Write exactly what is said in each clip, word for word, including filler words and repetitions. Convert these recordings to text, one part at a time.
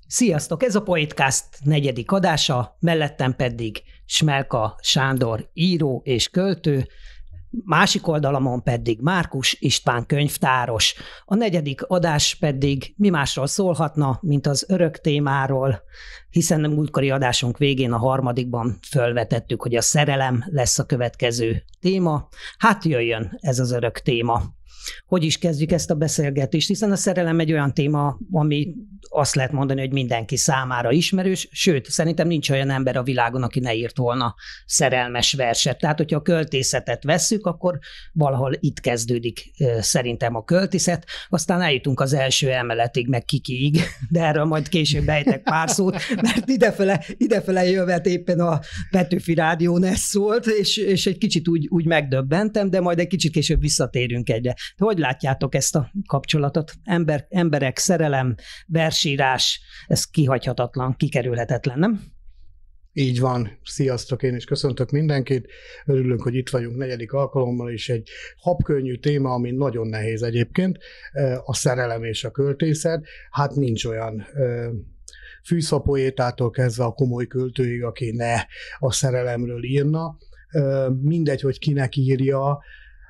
Sziasztok! Ez a Poétcast negyedik adása, mellettem pedig Smelka Sándor író és költő, másik oldalamon pedig Márkus István könyvtáros. A negyedik adás pedig mi másról szólhatna, mint az örök témáról, hiszen a múltkori adásunk végén a harmadikban fölvetettük, hogy a szerelem lesz a következő téma. Hát jöjjön ez az örök téma. Hogy is kezdjük ezt a beszélgetést, hiszen a szerelem egy olyan téma, ami azt lehet mondani, hogy mindenki számára ismerős, sőt, szerintem nincs olyan ember a világon, aki ne írt volna szerelmes verset. Tehát, hogyha a költészetet vesszük, akkor valahol itt kezdődik szerintem a költészet, aztán eljutunk az első emeletig, meg kikiig, de erről majd később ejtek pár szót, mert idefele, idefele jövet éppen a Petőfi Rádión ez szólt, és, és egy kicsit úgy, úgy megdöbbentem, de majd egy kicsit később visszatérünk egyre. De hogy látjátok ezt a kapcsolatot? Ember, emberek, szerelem, versírás, ez kihagyhatatlan, kikerülhetetlen, nem? Így van. Sziasztok, én is köszöntök mindenkit. Örülünk, hogy itt vagyunk negyedik alkalommal, és egy habkönnyű téma, ami nagyon nehéz egyébként, a szerelem és a költészet. Hát nincs olyan fűszapoétától kezdve a komoly költőig, aki ne a szerelemről írna. Mindegy, hogy kinek írja,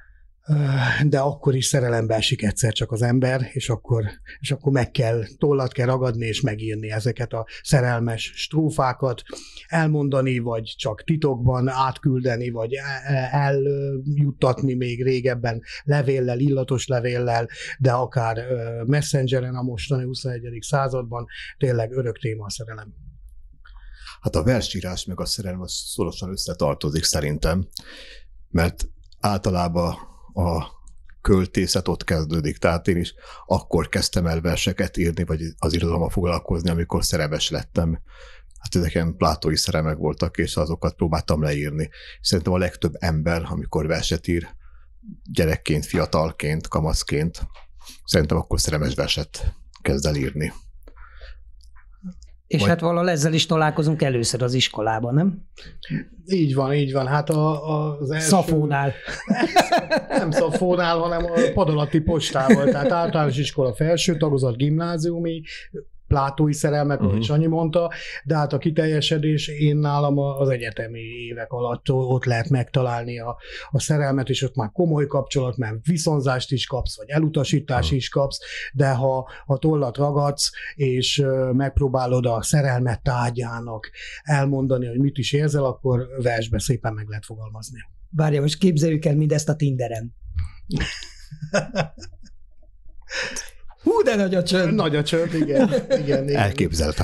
de akkor is szerelembe esik egyszer csak az ember, és akkor, és akkor meg kell, tollat kell ragadni, és megírni ezeket a szerelmes strófákat, elmondani, vagy csak titokban átküldeni, vagy eljuttatni még régebben levéllel, illatos levéllel, de akár messengeren a mostani huszonegyedik században tényleg örök téma a szerelem. Hát a versírás meg a szerelem az szorosan összetartozik szerintem, mert általában a költészet ott kezdődik, tehát én is akkor kezdtem el verseket írni, vagy az irodalommal foglalkozni, amikor szerelmes lettem. Hát ezeken plátói szerelmek voltak, és azokat próbáltam leírni. Szerintem a legtöbb ember, amikor verset ír, gyerekként, fiatalként, kamaszként, szerintem akkor szerelmes verset kezd el írni. És vagy... hát valahol ezzel is találkozunk először az iskolában, nem? Így van, így van. Hát a, a, az első... Szafónál. Nem Szafónál, hanem a Padalatti postával. Tehát általános iskola felső tagozat, gimnáziumi, plátói szerelmek, ahogy Sanyi mondta, de hát a kiteljesedés én nálam az egyetemi évek alatt ott lehet megtalálni a, a szerelmet, és ott már komoly kapcsolat, mert viszonzást is kapsz, vagy elutasítást is kapsz, de ha a tollat ragadsz, és megpróbálod a szerelmet tárgyának elmondani, hogy mit is érzel, akkor versbe szépen meg lehet fogalmazni. Várja, most képzeljük el mindezt a Tinderen. Hú, de nagy a csönd. Nagy a csönd, igen. igen, igen. Elképzeltem.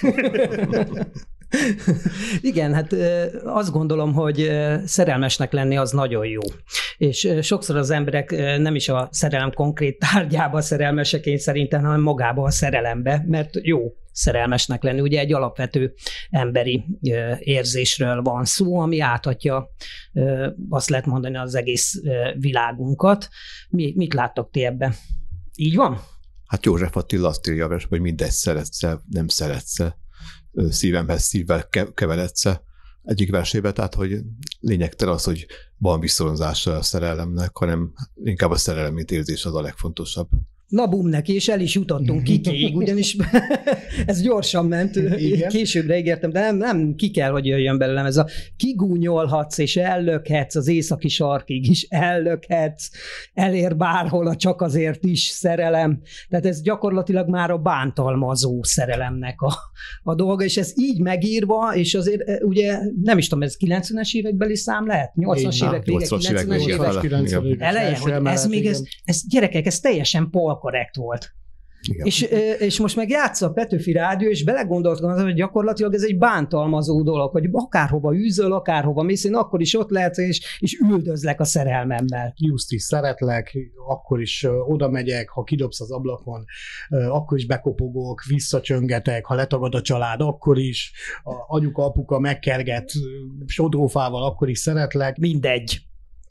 Igen, hát azt gondolom, hogy szerelmesnek lenni az nagyon jó. És sokszor az emberek nem is a szerelem konkrét tárgyába szerelmesek, én szerintem, hanem magába a szerelembe, mert jó szerelmesnek lenni. Ugye egy alapvető emberi érzésről van szó, ami áthatja, azt lehet mondani, az egész világunkat. Mi, mit láttok ti ebben? Így van? Hát József Attila azt írja, hogy mindegy, szeretsz-e, nem szeretsz-e, szívemhez szívvel keveredsz-e egyik versében, tehát hogy lényegtelen az, hogy van viszonzása a szerelemnek, hanem inkább a szerelem, mint érzés az a legfontosabb. Na bum neki, és el is jutottunk kikéig, ugyanis ez gyorsan ment, igen. Későbbre ígértem, de nem, nem ki kell, hogy jöjjön belőlem ez a kigúnyolhatsz, és ellökhetsz, az északi sarkig is ellökhetsz, elér bárhol a csak azért is szerelem. Tehát ez gyakorlatilag már a bántalmazó szerelemnek a, a dolga, és ez így megírva, és azért ugye nem is tudom, ez kilencvenes évekbeli szám lehet? nyolcvanas évek vége, kilencvenes évek eleje, hogy ez még, ez, ez gyerekek, ez teljesen korrekt volt. És, és most meg játsza a Petőfi Rádió, és belegondoltam, hogy gyakorlatilag ez egy bántalmazó dolog, hogy akárhova űzöl, akárhova mész, én akkor is ott lehet, és, és üldözlek a szerelmemmel. Just is szeretlek, akkor is oda megyek, ha kidobsz az ablakon, akkor is bekopogok, visszacsöngetek, ha letagad a család, akkor is, a anyuka, apuka megkerget sodrófával, akkor is szeretlek. Mindegy.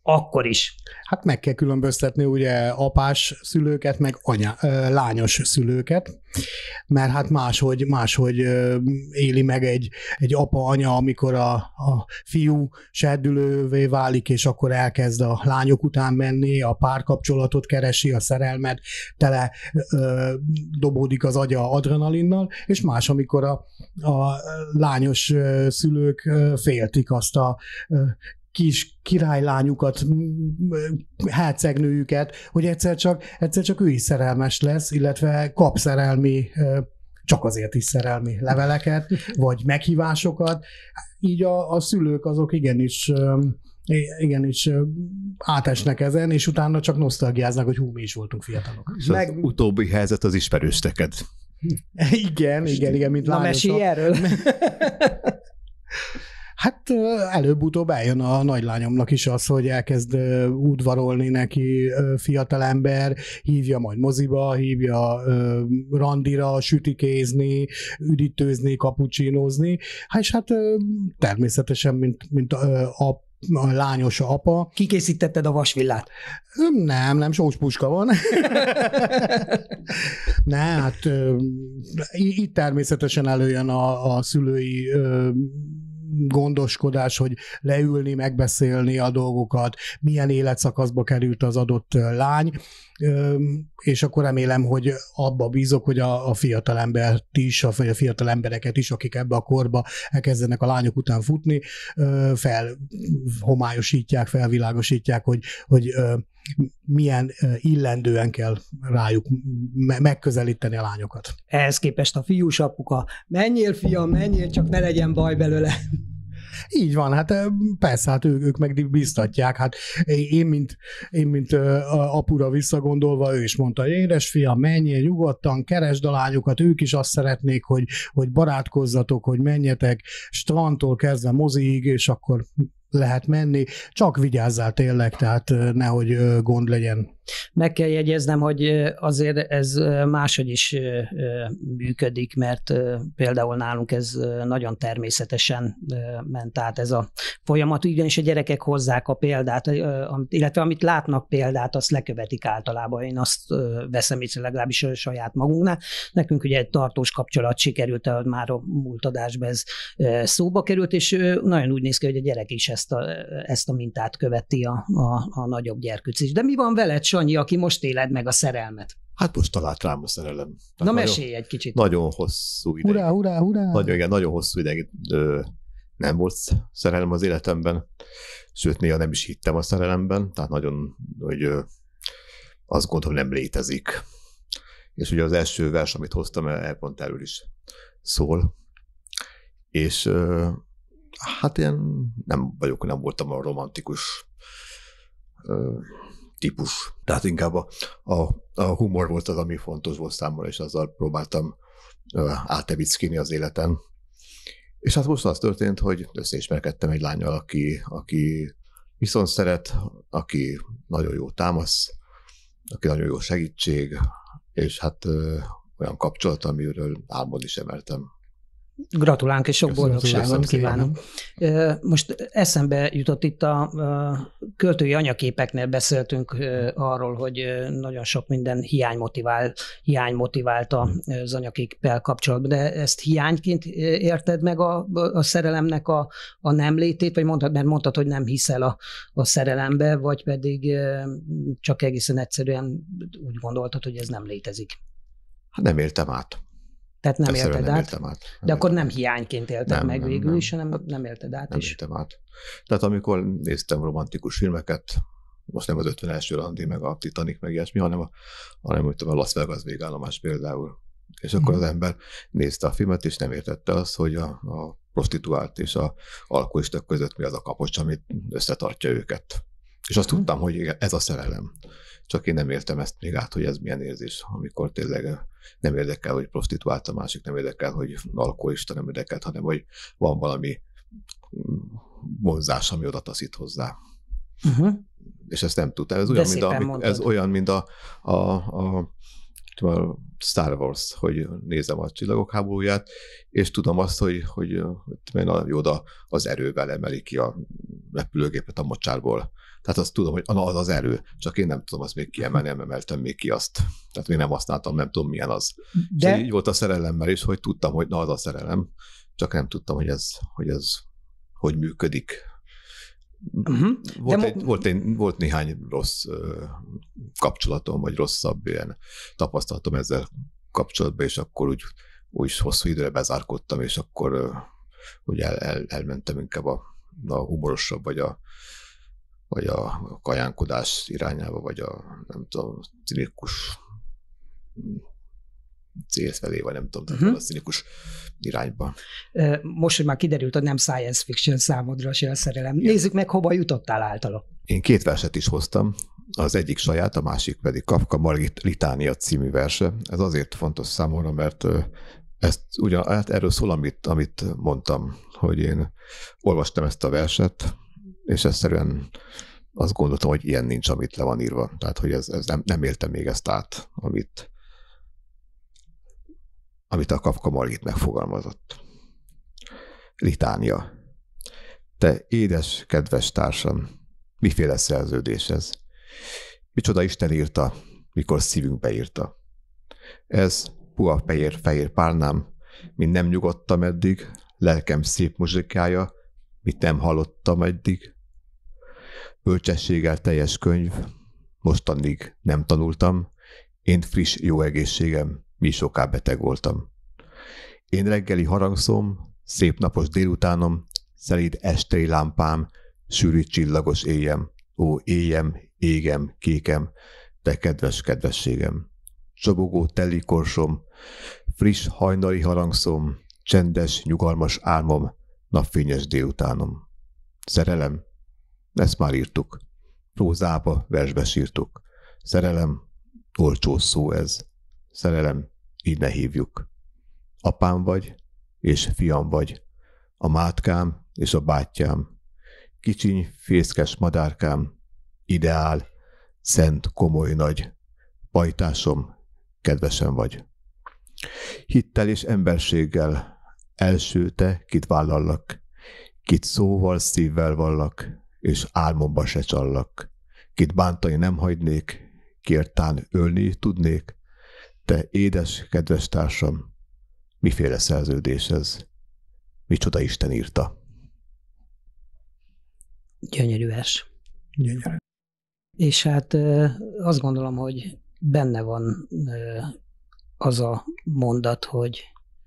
akkor is. Hát meg kell különböztetni ugye apás szülőket, meg anya, lányos szülőket, mert hát máshogy, máshogy éli meg egy, egy apa-anya, amikor a, a fiú serdülővé válik, és akkor elkezd a lányok után menni, a párkapcsolatot keresi, a szerelmet, tele ö, dobódik az agya adrenalinnal, és más, amikor a, a lányos szülők féltik azt a kis királylányukat, hercegnőjüket, hogy egyszer csak, egyszer csak ő is szerelmes lesz, illetve kap szerelmi, csak azért is szerelmi leveleket, vagy meghívásokat. Így a, a szülők azok igenis, igenis átesnek ezen, és utána csak nosztalgiáznak, hogy hú, mi is voltunk fiatalok. És Meg... az utóbbi helyzet az ismerős neked. Igen, igen, igen, mint Na, mesélj erről. Hát előbb-utóbb eljön a nagylányomnak is az, hogy elkezd udvarolni neki fiatalember, hívja majd moziba, hívja randira, sütikézni, üdítőzni, kapucsinozni. Hát és hát természetesen, mint, mint a a lányos apa. Kikészítetted a vasvillát? Nem, nem, sós puska van. Ne, hát itt természetesen előjön a, a szülői gondoskodás, hogy leülni, megbeszélni a dolgokat, milyen életszakaszba került az adott lány, és akkor remélem, hogy abba bízok, hogy a, a fiatalembert is, vagy a fiatal embereket is, akik ebbe a korba elkezdenek a lányok után futni, felhomályosítják, felvilágosítják, hogy, hogy milyen illendően kell rájuk megközelíteni a lányokat. Ehhez képest a fiús apuka, menjél fiam, menjél, csak ne legyen baj belőle. Így van, hát persze, hát ők, ők meg biztatják. Hát én, mint, én, mint apura visszagondolva, ő is mondta, hogy édes fiam, menjél nyugodtan, keresd a lányokat, ők is azt szeretnék, hogy, hogy barátkozzatok, hogy menjetek strandtól kezdve moziig, és akkor lehet menni, csak vigyázzál tényleg, tehát nehogy gond legyen. Meg kell jegyeznem, hogy azért ez máshogy is működik, mert például nálunk ez nagyon természetesen ment át ez a folyamat, ugyanis a gyerekek hozzák a példát, illetve amit látnak példát, azt lekövetik általában. Én azt veszem észre legalábbis a saját magunknál. Nekünk ugye egy tartós kapcsolat sikerült, ahogy már a múlt adásban ez szóba került, és nagyon úgy néz ki, hogy a gyerek is ezt a, ezt a mintát követi a, a, a nagyobb gyerkőc is. De mi van veled, Sanyi, aki most éled meg a szerelmet? Hát most talált rám a szerelem. Na nagyon, mesélj egy kicsit. Nagyon hosszú ideig. Hurrá, hurrá, hurrá! Nagyon, igen, nagyon hosszú ideig ö, nem volt szerelem az életemben, sőt, néha nem is hittem a szerelemben, tehát nagyon, hogy ö, azt gondolom, nem létezik. És ugye az első vers, amit hoztam, el pont erről is szól. És ö, hát ilyen nem vagyok, nem voltam a romantikus ö, típus. Tehát inkább a, a, a humor volt az, ami fontos volt számomra, és azzal próbáltam ö, átevickéni az életen. És hát most az történt, hogy összeismerkedtem egy lánnyal, aki, aki viszont szeret, aki nagyon jó támasz, aki nagyon jó segítség, és hát ö, olyan kapcsolat, amiről álmodni sem mertem. Gratulálunk, és sok Köszönöm, boldogságot kívánok. Most eszembe jutott itt a költői anyaképeknél beszéltünk arról, hogy nagyon sok minden hiány motivál, hiány motiválta az anyaképpel kapcsolatban, de ezt hiányként érted meg a, a szerelemnek a, a nem létét, vagy mondtad, mert mondtad, hogy nem hiszel a, a szerelembe, vagy pedig csak egészen egyszerűen úgy gondoltad, hogy ez nem létezik. Hát nem éltem át. Tehát nem Egyszerűen élted nem át, éltem át. de akkor nem hiányként élted nem, meg nem, végül nem. is, hanem nem élted át Nem is. éltem át. Tehát amikor néztem romantikus filmeket, most nem az ötven első randi, meg a Titanic, meg ilyesmi, hanem a, hanem a Las Vegas végállomás például. És akkor mm. az ember nézte a filmet, és nem értette azt, hogy a, a prostituált és a alkoholisták között mi az a kapocs, amit összetartja őket. És azt mm. tudtam, hogy ez a szerelem. Csak én nem értem ezt még át, hogy ez milyen érzés, amikor tényleg nem érdekel, hogy prostituált, a másik nem érdekel, hogy alkoholista, nem érdekel, hanem hogy van valami vonzás, ami oda taszít hozzá. Uh-huh. És ezt nem tudtam. Ez olyan, mint a, ez olyan, mint a, a, a, a Star Wars, hogy nézem a Csillagok háborúját, és tudom azt, hogy, hogy a Yoda az erővel emeli ki a repülőgépet a mocsárból. Tehát azt tudom, hogy az az erő, csak én nem tudom azt még kiemelni, nem emeltem még ki azt. Tehát még nem használtam, nem tudom milyen az. De... És így volt a szerelemmel is, hogy tudtam, hogy na az a szerelem, csak nem tudtam, hogy ez hogy, ez, hogy működik. Uh-huh. Volt, De egy, mo- volt, egy, volt néhány rossz uh, kapcsolatom, vagy rosszabb ilyen tapasztalatom ezzel kapcsolatban, és akkor úgy, úgy hosszú időre bezárkodtam, és akkor uh, úgy el, el, elmentem inkább a, a humorosabb, vagy a, vagy a kajánkodás irányába, vagy a nem tudom, cinikus cél felé, vagy nem tudom, uh-huh. a cinikus irányba. Most, hogy már kiderült, hogy nem science fiction számodra se a szerelem. Igen. Nézzük meg, hova jutottál általa. Én két verset is hoztam, az egyik saját, a másik pedig Kafka Margit Litánia című verse. Ez azért fontos számomra, mert ezt ugyan, hát erről szól, amit, amit mondtam, hogy én olvastam ezt a verset, és egyszerűen azt gondoltam, hogy ilyen nincs, amit le van írva. Tehát, hogy ez, ez nem, nem éltem még ezt át, amit amit a Kafka Margit megfogalmazott. Litánia. Te édes, kedves társam, miféle szerződés ez? Micsoda Isten írta, mikor szívünkbe írta. Ez puha fehér, fehér párnám, mint nem nyugodtam eddig, lelkem szép muzsikája, mit nem hallottam eddig. Bölcsességgel teljes könyv, mostanig nem tanultam, én friss jó egészségem, mi soká beteg voltam. Én reggeli harangszom, szép napos délutánom, szelíd estei lámpám, sűrű csillagos éjem, ó éjem, égem, kékem, te kedves kedvességem. Csobogó teli korsom, friss hajnali harangszom, csendes, nyugalmas álmom, napfényes délutánom. Szerelem? Ezt már írtuk. Prózába, versbe sírtuk. Szerelem? Olcsó szó ez. Szerelem, így ne hívjuk. Apám vagy, és fiam vagy, a mátkám és a bátyám, kicsiny, fészkes madárkám, ideál, szent, komoly nagy, pajtásom, kedvesem vagy. Hittel és emberséggel, első te, kit vállallak, kit szóval, szívvel vallak, és álmomba se csallak, kit bántani nem hagynék, kértán ölni tudnék, te édes, kedves társam, miféle szerződés ez? Micsoda Isten írta? Gyönyörű vers. Gyönyörű. És hát azt gondolom, hogy benne van az a mondat, hogy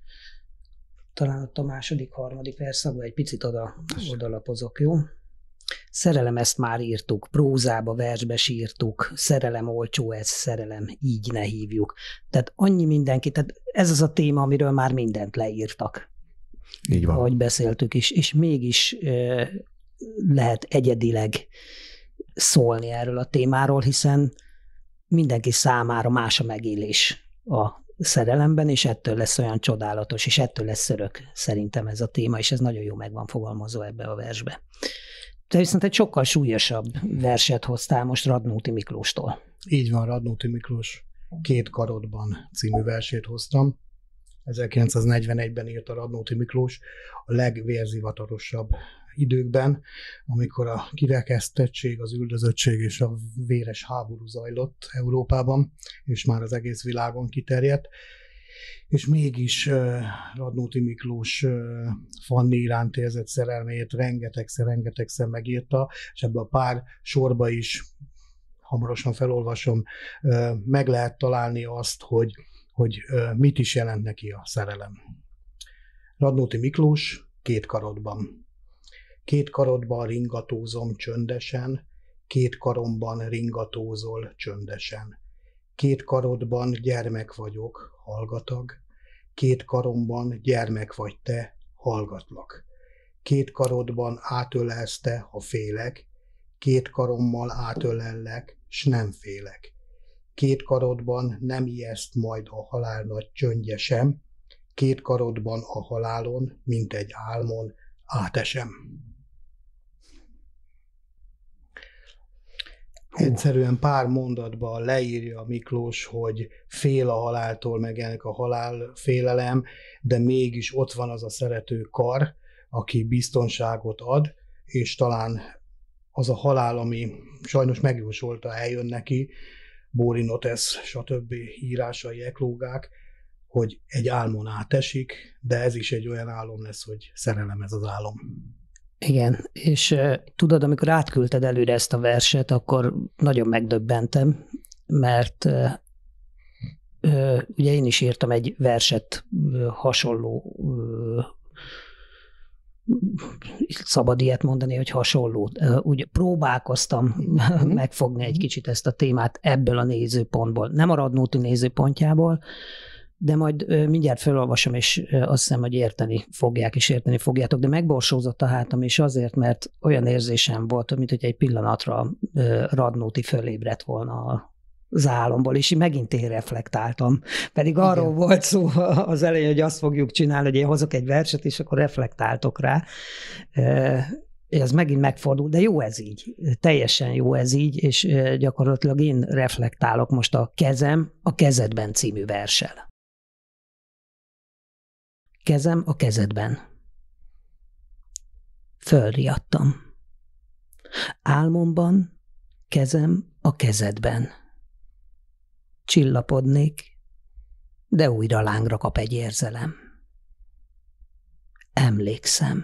talán ott a második, harmadik verszakban egy picit oda, odalapozok, jó? Szerelem, ezt már írtuk, prózába, versbe sírtuk, szerelem olcsó, ez szerelem, így ne hívjuk. Tehát annyi mindenki, tehát ez az a téma, amiről már mindent leírtak. Így van. Ahogy beszéltük is, és mégis e, lehet egyedileg szólni erről a témáról, hiszen mindenki számára más a megélés a szerelemben, és ettől lesz olyan csodálatos, és ettől lesz örök szerintem ez a téma, és ez nagyon jó meg van fogalmazva ebbe a versbe. Te viszont egy sokkal súlyosabb verset hoztál most Radnóti Miklóstól. Így van, Radnóti Miklós Két karodban című versét hoztam. ezerkilencszáznegyvenegyben írta Radnóti Miklós a legvérzivatarosabb időkben, amikor a kirekesztettség, az üldözöttség és a véres háború zajlott Európában, és már az egész világon kiterjedt. És mégis uh, Radnóti Miklós uh, Fanni iránt érzett szerelmét rengetegszer, rengetegszer megírta, és ebben a pár sorba is, hamarosan felolvasom, uh, meg lehet találni azt, hogy, hogy uh, mit is jelent neki a szerelem. Radnóti Miklós Két karodban. Két karodban ringatózom csöndesen, két karomban ringatózol csöndesen. Két karodban gyermek vagyok, hallgatag, két karomban gyermek vagy te, hallgatlak. Két karodban átölelsz te, ha félek, két karommal átölellek, s nem félek. Két karodban nem ijeszt majd a halál nagy csöndje sem, két karodban a halálon, mint egy álmon átesem. Egyszerűen pár mondatban leírja Miklós, hogy fél a haláltól, megjelenik a halál félelem, de mégis ott van az a szerető kar, aki biztonságot ad, és talán az a halál, ami sajnos megjósolta, eljön neki, Bórinotesz, stb. Írásai, eklógák, hogy egy álmon átesik, de ez is egy olyan álom lesz, hogy szerelem ez az álom. Igen, és uh, tudod, amikor átküldted előre ezt a verset, akkor nagyon megdöbbentem, mert uh, uh, ugye én is írtam egy verset uh, hasonló, uh, szabad ilyet mondani, hogy hasonló. Uh, úgy próbálkoztam mm-hmm. megfogni egy kicsit ezt a témát ebből a nézőpontból, nem a Radnóti nézőpontjából, de majd mindjárt felolvasom, és azt hiszem, hogy érteni fogják, és érteni fogjátok, de megborsózott a hátam, és azért, mert olyan érzésem volt, mint hogy egy pillanatra Radnóti fölébredt volna az álomból, és megint én reflektáltam. Pedig igen. Arról volt szó az elején, hogy azt fogjuk csinálni, hogy én hozok egy verset, és akkor reflektáltok rá. Ez megint megfordul, de jó ez így, teljesen jó ez így, és gyakorlatilag én reflektálok most a Kezem a kezedben című verssel. Kezem a kezedben. Fölriadtam. Álmomban kezem a kezedben. Csillapodnék, de újra lángra kap egy érzelem. Emlékszem.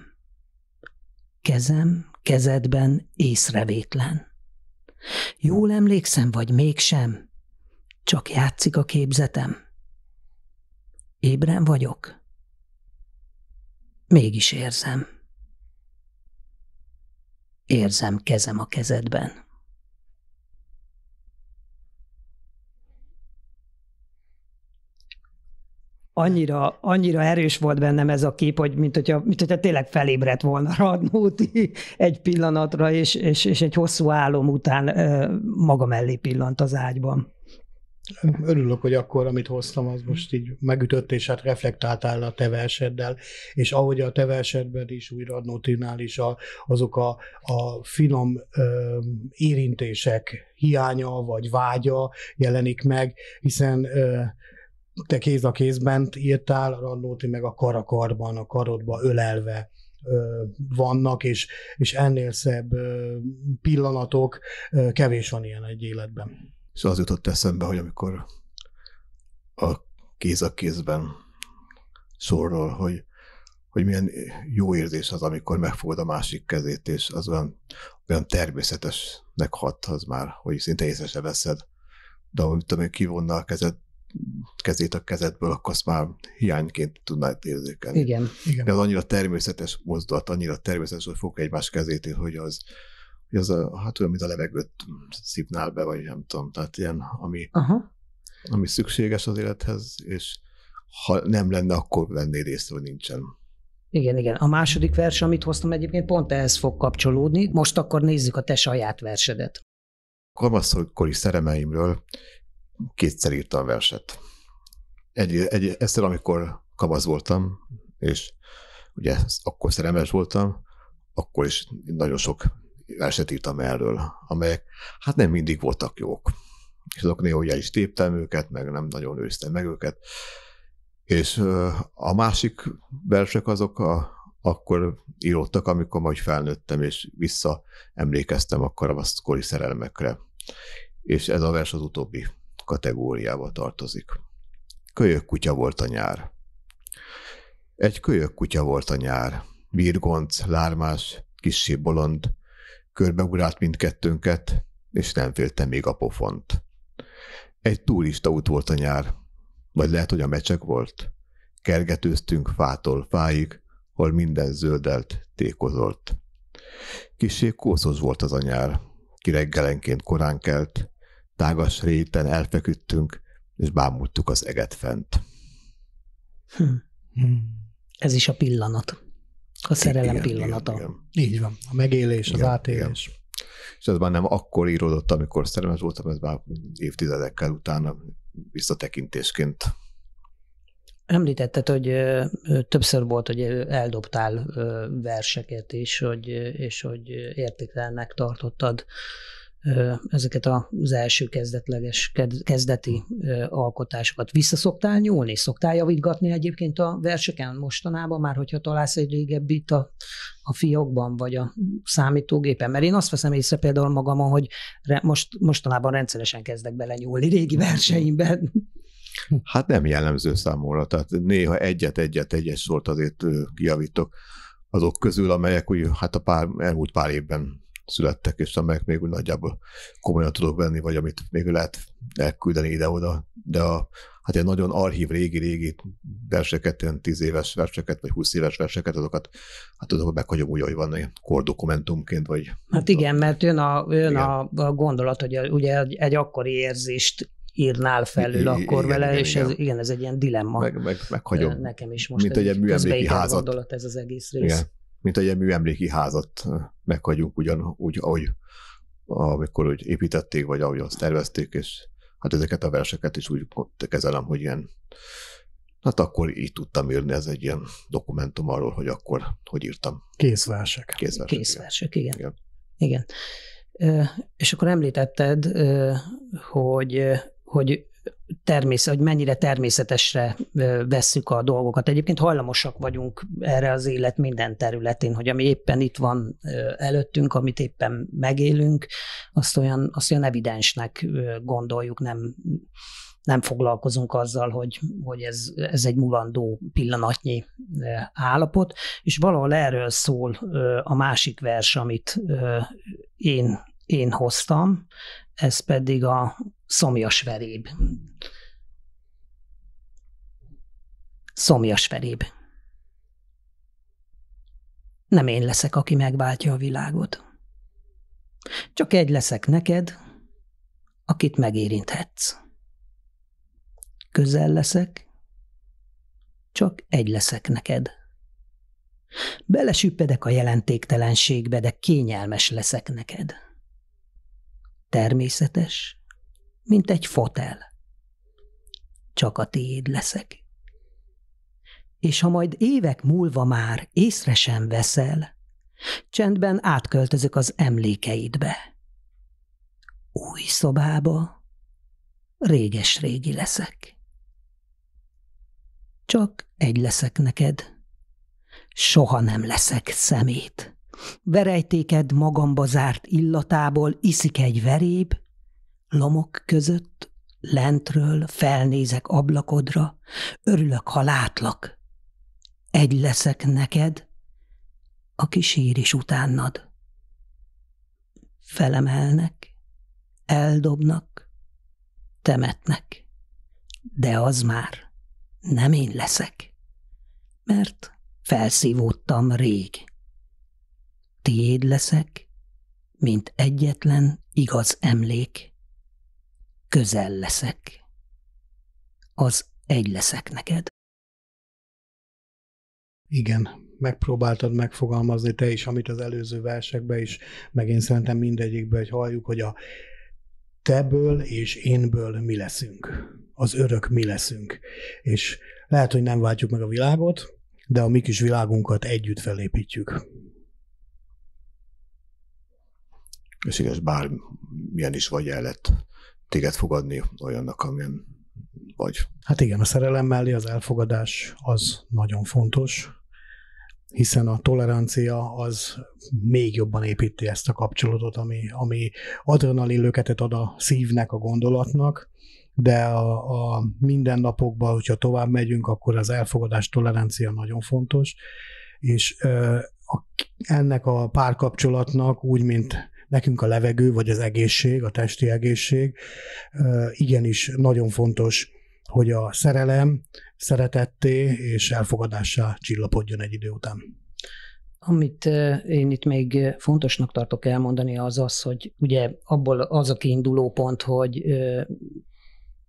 Kezem kezedben észrevétlen. Jól emlékszem, vagy mégsem? Csak játszik a képzetem. Ébren vagyok? Mégis érzem. Érzem kezem a kezedben. Annyira, annyira erős volt bennem ez a kép, hogy mint hogyha, mint hogyha tényleg felébredt volna Radnóti egy pillanatra, és, és, és egy hosszú álom után maga mellé pillant az ágyban. Örülök, hogy akkor, amit hoztam, az most így megütött, és hát reflektáltál a te verseddel, és ahogy a te versedben is, úgy Radnótinál is a, azok a, a finom ö, érintések hiánya, vagy vágya jelenik meg, hiszen ö, te kéz a kézben írtál, a Radnóti meg a kar a karban, a karodba ölelve ö, vannak, és, és ennél szebb ö, pillanatok, ö, kevés van ilyen egy életben. És az jutott eszembe, hogy amikor a kéz a kézben sorról, hogy, hogy milyen jó érzés az, amikor megfogod a másik kezét, és az olyan, olyan természetesnek hat az már, hogy szinte észre se veszed. De amit tudom, kivonna a kezed, kezét a kezedből, akkor azt már hiányként tudnád érzékelni. Igen. Igen. De az annyira természetes mozdulat, annyira természetes, hogy fog egymás kezét, hogy az hogy az a, hát olyan, mint a levegőt szívnál be, vagy nem tudom, tehát ilyen, ami, ami szükséges az élethez, és ha nem lenne, akkor vennéd észre, hogy nincsen. Igen, igen. A második vers, amit hoztam egyébként, pont ehhez fog kapcsolódni. Most akkor nézzük a te saját versedet. Kamaszkori szeremeimről kétszer írtam verset. Egy, egy, egyszer, amikor kamasz voltam, és ugye akkor szerelmes voltam, akkor is nagyon sok verset írtam erről, amelyek hát nem mindig voltak jók. És azok néha el is téptem őket, meg nem nagyon őriztem meg őket. És a másik versek azok a, akkor íródtak, amikor majd felnőttem, és visszaemlékeztem a kamaszkori szerelmekre. És ez a vers az utóbbi kategóriába tartozik. Kölyök kutya volt a nyár. Egy kölyök kutya volt a nyár. Virgonc, lármás, kissé bolond, körbeugrált mindkettőnket, és nem félte még a pofont. Egy turista út volt a nyár, vagy lehet, hogy a mecsek volt. Kergetőztünk fától fáig, hol minden zöldelt, tékozolt. Kissé kószos volt az a nyár, ki reggelenként korán kelt, tágas réten elfeküdtünk, és bámultuk az eget fent. Hm. Hm. Ez is a pillanat. A szerelem igen, pillanata. Igen, igen. Így van. A megélés, igen, az átélés. Igen. És ez már nem akkor íródott, amikor szerelmes voltam, ez már évtizedekkel utána visszatekintésként. Említetted, hogy ö, többször volt, hogy eldobtál ö, verseket is, hogy, és hogy értéktelennek tartottad ezeket az első kezdetleges, kezdeti alkotásokat. Vissza szoktál nyúlni? Szoktál javítgatni egyébként a verseken mostanában, már hogyha találsz egy régebbit a, a fiókban, vagy a számítógépen? Mert én azt veszem észre például magamon, hogy most, mostanában rendszeresen kezdek bele nyúlni régi verseimben. Hát nem jellemző számomra, tehát néha egyet-egyet-egyet sort azért kijavítok azok közül, amelyek úgy, hát a pár, elmúlt pár évben születtek, és amelyek még úgy nagyjából komolyan tudok venni, vagy amit még lehet elküldeni ide-oda, de a, hát egy nagyon archív régi-régi verseket, ilyen tíz éves verseket, vagy húsz éves verseket, azokat, hát azokat meghagyom úgy, hogy van egy kordokumentumként, vagy... Hát igen, mert jön a, jön a, a gondolat, hogy ugye egy, egy akkori érzést írnál felül I, akkor igen, vele, igen, és igen. Ez, igen, ez egy ilyen dilemma. Meg, meg, meghagyom. Nekem is most mint egy műemléki házat. Gondolat ez az egész rész. Igen. Mint egy műemléki házat meghagyunk ugyan, úgy, ahogy amikor úgy építették, vagy ahogy azt tervezték, és hát ezeket a verseket is úgy kezelem, hogy ilyen, hát akkor így tudtam írni, ez egy ilyen dokumentum arról, hogy akkor hogy írtam. Készversek. Készversek, Készversek igen. igen. igen. igen. És akkor említetted, hogy, hogy természet, hogy mennyire természetesre vesszük a dolgokat. Egyébként hajlamosak vagyunk erre az élet minden területén, hogy ami éppen itt van előttünk, amit éppen megélünk, azt olyan, azt olyan evidensnek gondoljuk, nem, nem foglalkozunk azzal, hogy, hogy ez, ez egy mulandó pillanatnyi állapot, és valahol erről szól a másik vers, amit én, én hoztam, ez pedig a szomjas veréb. Szomjas veréb. Nem én leszek, aki megváltja a világot. Csak egy leszek neked, akit megérinthetsz. Közel leszek, csak egy leszek neked. Belesüppedek a jelentéktelenségbe, de kényelmes leszek neked. Természetes, mint egy fotel. Csak a tiéd leszek. És ha majd évek múlva már észre sem veszel, csendben átköltözök az emlékeidbe. Új szobába réges-régi leszek. Csak egy leszek neked, soha nem leszek szemét. Verejtéked magamba zárt illatából iszik egy veréb, lomok között, lentről felnézek ablakodra, örülök, ha látlak. Egy leszek neked, aki sír is utánad. Felemelnek, eldobnak, temetnek, de az már nem én leszek, mert felszívódtam rég. Tiéd leszek, mint egyetlen igaz emlék. Közel leszek. Az egy leszek neked. Igen, megpróbáltad megfogalmazni te is, amit az előző versekben is, meg én szerintem mindegyikben, hogy halljuk, hogy a teből és énből mi leszünk. Az örök mi leszünk. És lehet, hogy nem váltjuk meg a világot, de a mi kis világunkat együtt felépítjük. És igaz, bármilyen is vagy, el lehet téged fogadni olyannak, amilyen vagy. Hát igen, a szerelem mellé az elfogadás az nagyon fontos, hiszen a tolerancia az még jobban építi ezt a kapcsolatot, ami, ami adrenalinlöketet ad a szívnek, a gondolatnak, de a, a mindennapokban, hogyha tovább megyünk, akkor az elfogadás, tolerancia nagyon fontos, és ö, a, ennek a párkapcsolatnak úgy, mint nekünk a levegő, vagy az egészség, a testi egészség, igenis nagyon fontos, hogy a szerelem szeretetté és elfogadássá csillapodjon egy idő után. Amit én itt még fontosnak tartok elmondani, az az, hogy ugye abból az a kiinduló pont, hogy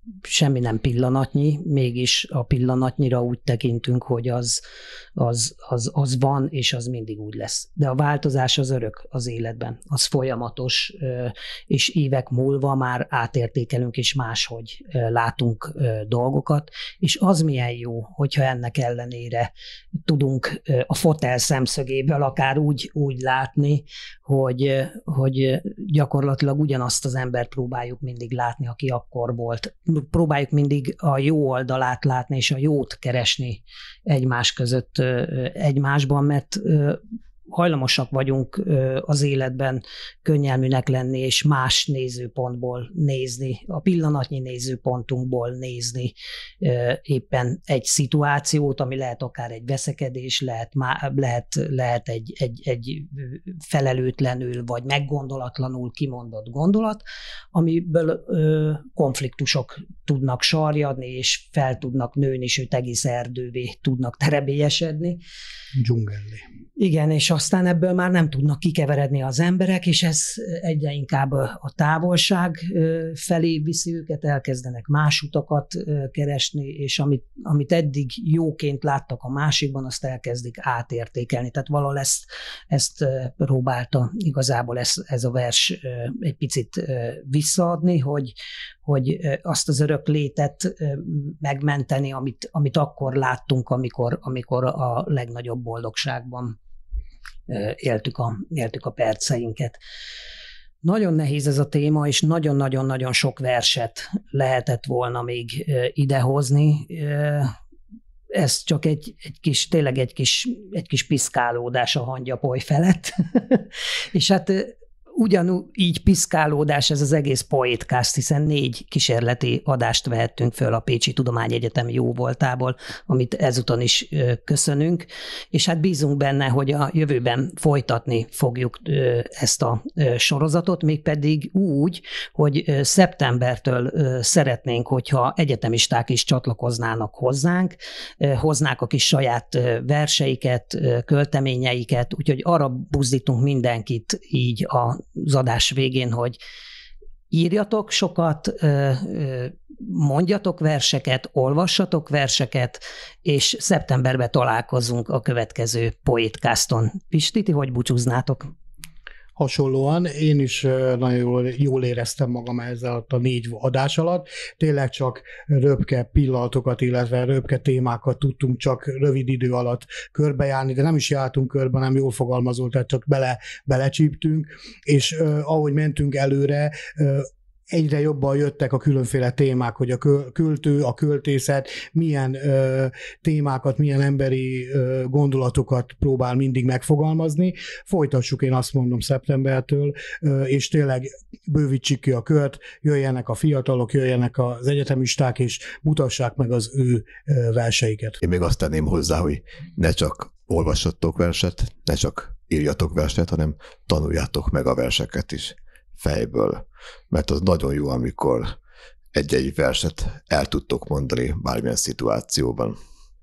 semmi nem pillanatnyi, mégis a pillanatnyira úgy tekintünk, hogy az, az, az, az van, és az mindig úgy lesz. De a változás az örök az életben, az folyamatos, és évek múlva már átértékelünk, és máshogy látunk dolgokat, és az milyen jó, hogyha ennek ellenére tudunk a fotel szemszögéből akár úgy, úgy látni, hogy, hogy gyakorlatilag ugyanazt az embert próbáljuk mindig látni, aki akkor volt. Próbáljuk mindig a jó oldalát látni, és a jót keresni egymás között, egymásban, mert hajlamosak vagyunk az életben könnyelműnek lenni, és más nézőpontból nézni, a pillanatnyi nézőpontunkból nézni éppen egy szituációt, ami lehet akár egy veszekedés, lehet, lehet, lehet egy, egy, egy felelőtlenül, vagy meggondolatlanul kimondott gondolat, amiből konfliktusok tudnak sarjadni, és fel tudnak nőni, sőt egész erdővé tudnak terebélyesedni. Dzsungelni. Igen, és aztán ebből már nem tudnak kikeveredni az emberek, és ez egyre inkább a távolság felé viszi őket, elkezdenek más utakat keresni, és amit, amit eddig jóként láttak a másikban, azt elkezdik átértékelni. Tehát valahol ezt, ezt próbálta igazából ez, ez a vers egy picit visszaadni, hogy, hogy azt az örök létet megmenteni, amit, amit akkor láttunk, amikor, amikor a legnagyobb boldogságban éltük a, éltük a perceinket. Nagyon nehéz ez a téma, és nagyon-nagyon-nagyon sok verset lehetett volna még idehozni. Ez csak egy, egy kis, tényleg egy kis, egy kis piszkálódás a hangyapoly felett. És hát ugyanúgy piszkálódás ez az egész Poétcast, hiszen négy kísérleti adást vehettünk föl a Pécsi Tudományegyetem jóvoltából, amit ezúton is köszönünk, és hát bízunk benne, hogy a jövőben folytatni fogjuk ezt a sorozatot, mégpedig úgy, hogy szeptembertől szeretnénk, hogyha egyetemisták is csatlakoznának hozzánk, hoznák a kis saját verseiket, költeményeiket, úgyhogy arra buzdítunk mindenkit így a az adás végén, hogy írjatok sokat, mondjatok verseket, olvassatok verseket, és szeptemberben találkozunk a következő Poétcaston. Pisti, ti hogy búcsúznátok? Hasonlóan én is nagyon jól, jól éreztem magam ezzel a négy adás alatt. Tényleg csak röpke pillanatokat, illetve röpke témákat tudtunk csak rövid idő alatt körbejárni, de nem is jártunk körbe, nem jól fogalmazott, tehát csak bele, belecsíptünk, és uh, ahogy mentünk előre, uh, egyre jobban jöttek a különféle témák, hogy a költő, a költészet milyen ö, témákat, milyen emberi ö, gondolatokat próbál mindig megfogalmazni. Folytassuk, én azt mondom, szeptembertől, ö, és tényleg bővítsük ki a kört, jöjjenek a fiatalok, jöjjenek az egyetemisták, és mutassák meg az ő ö, verseiket. Én még azt tenném hozzá, hogy ne csak olvassatok verset, ne csak írjatok verset, hanem tanuljátok meg a verseket is fejből, mert az nagyon jó, amikor egy-egy verset el tudtok mondani bármilyen szituációban.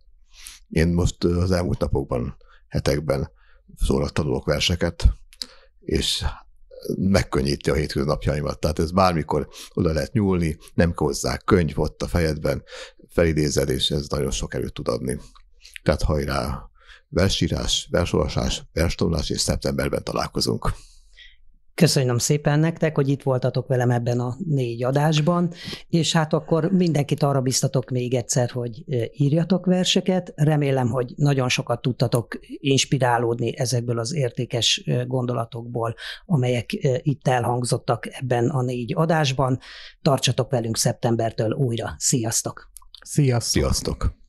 Én most az elmúlt napokban, hetekben szóval tanulok verseket, és megkönnyíti a hétköznapjaimat. Tehát ez bármikor oda lehet nyúlni, nem kell hozzá könyv ott a fejedben, felidézed, és ez nagyon sok erőt tud adni. Tehát hajrá, versírás, versolvasás, verstanulás, és szeptemberben találkozunk. Köszönöm szépen nektek, hogy itt voltatok velem ebben a négy adásban, és hát akkor mindenkit arra biztatok még egyszer, hogy írjatok verseket. Remélem, hogy nagyon sokat tudtatok inspirálódni ezekből az értékes gondolatokból, amelyek itt elhangzottak ebben a négy adásban. Tartsatok velünk szeptembertől újra. Sziasztok! Sziasztok! Sziasztok!